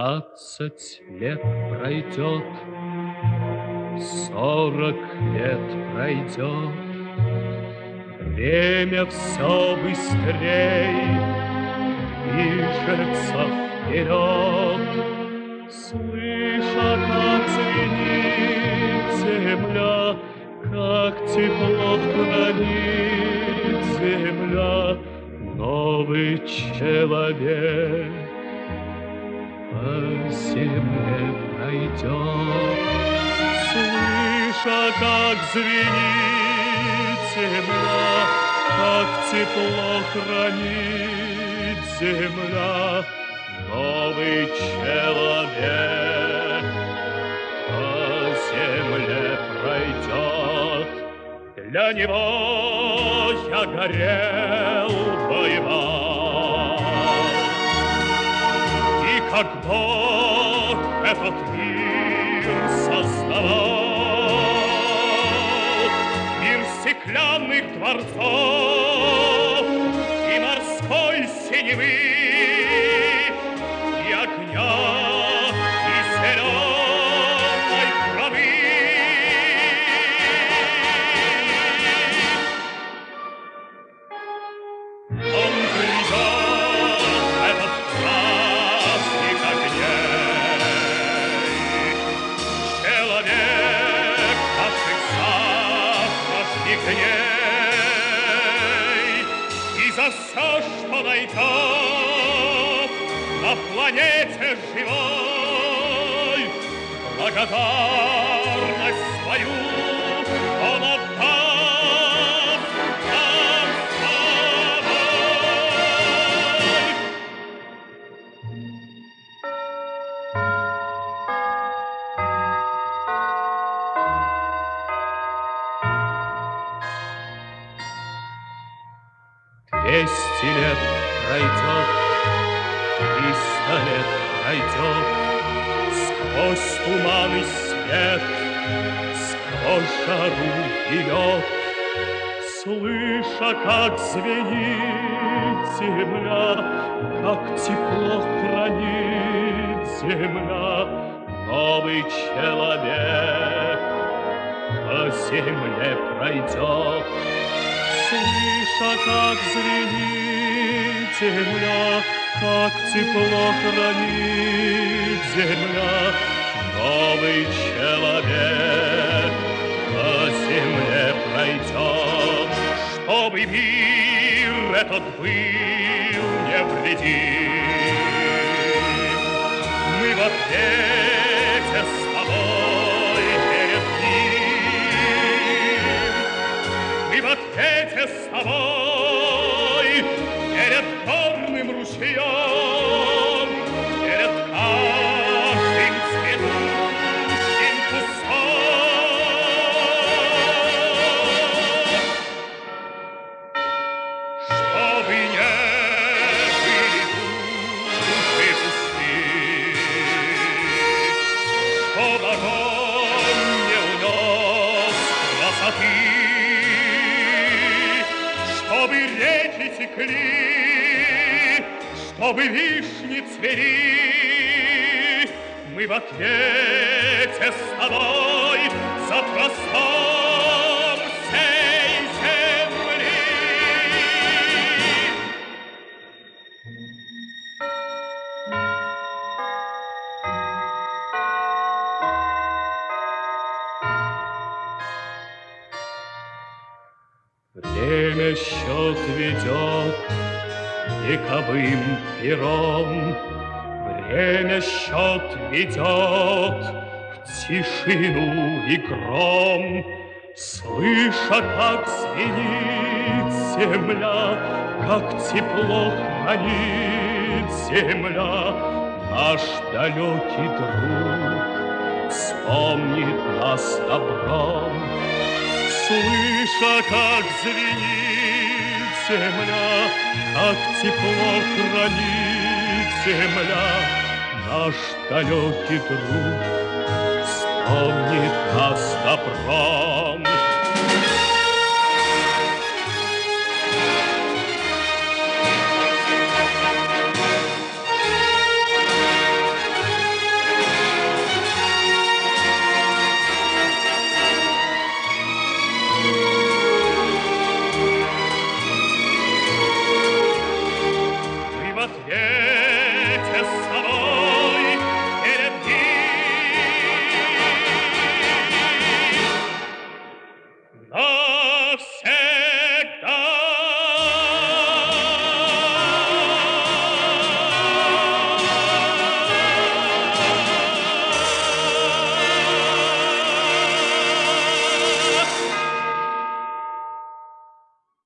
20 лет пройдет, 40 лет пройдет, время все быстрей движется вперед. Слыша, как звенит земля, как тепло хранит земля, новый человек по земле пройдет. Слыша, как звенит земля, как тепло хранит земля, новый человек по земле пройдет. Для него я горел, воевал, и как Бог этот мир создавал, мир стеклянных дворцов и морской синевы, и огня, и зеленой травы. Он грядет, этот праздник огней, человек наших завтрашних дней, и за все, что найдет на планете живой, благодарность свою он отдаст нам с тобой. Двести лет пройдет, 300 лет пройдет, сквозь туман и свет, сквозь жару и лед, слыша, как звенит земля, как тепло хранит земля, новый человек по земле пройдет. Слыша, как звенит земля, как тепло хранит земля, новый человек по земле пройдет. Чтобы мир этот был невредим, мы в ответе с тобой перед ним, мы в ответе с тобой перед горным ручьем, перед каждым цветущим кустом. Чтобы не были души пусты, чтоб огонь не унес красоты, чтобы реки текли, чтобы вишни цвели, мы в ответе с тобой за простор всей земли. Время счет ведет вековым пером, время счет ведет в тишину и гром, слыша, как звенит земля, как тепло хранит земля, наш далекий друг вспомнит нас добром. Слыша, как звенит земля, как тепло хранит земля, наш далекий друг вспомнит нас добром.